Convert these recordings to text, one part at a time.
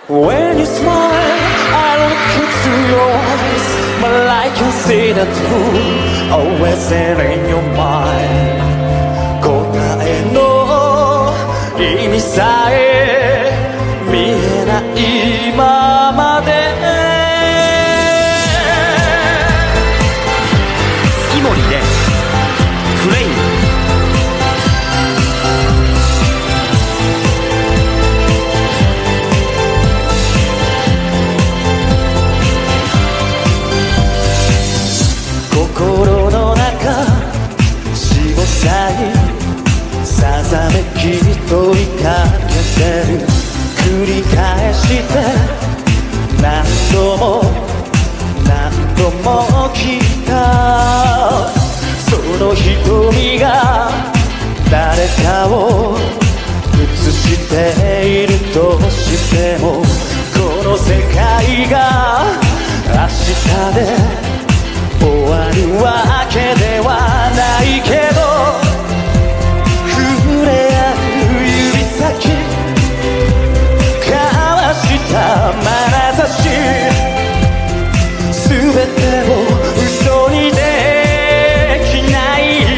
When you smile, I look into your eyes, but I can see the truth always there in your mind. 答えの意味さえ見えないままで月森でフレイム。心の中45歳さざめき問いかけてる繰り返して何度も何度も聞いたその瞳が誰かを映しているとしてもこの世界が明日で終わるわけではないけど触れ合う指先交わした眼差し全てを嘘にできない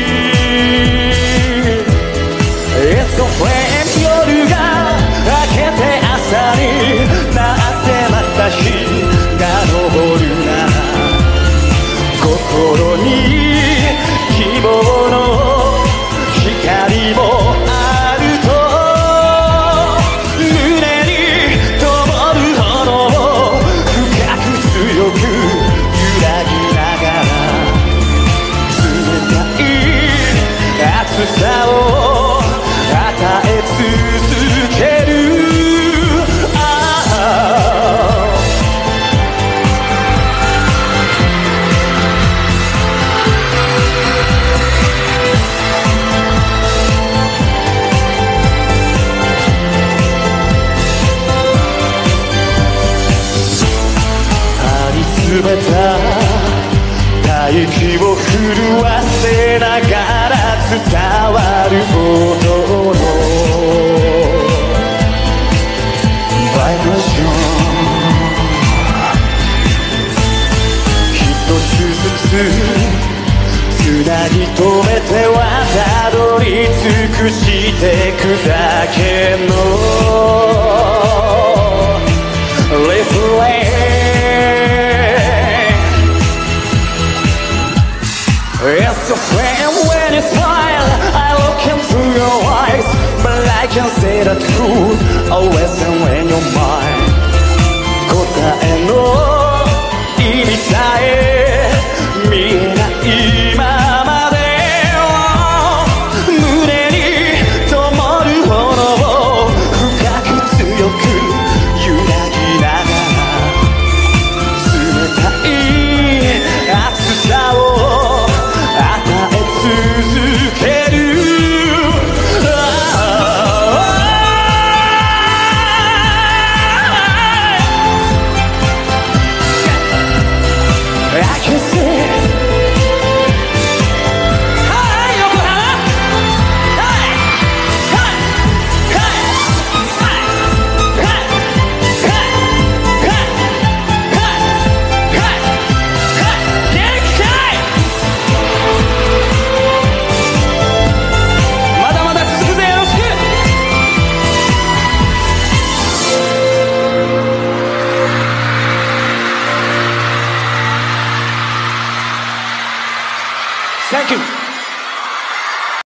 It's a flame 夜が明けて朝になってまた日が昇るなら心に希望の光もあると胸に灯る炎を深く強く揺らぎながら冷たい熱さを与え続ける冷た大気を震わせながら伝わる音のバイブレーション一つずつつなぎ止めてはたどり尽くしてくだけのリフレインIt's a flame when you smile I look into your eyes But I can say the truth Always and when you're mine 答えの意味さえ見えないままで胸に灯る炎を深く強く揺らぎながら冷たい熱さを続ける I can see Hi 横浜 Hi Hi Hi Hi Hi Hi Hi Hi Hi でっかいまだまだ続くぜよろしくThank you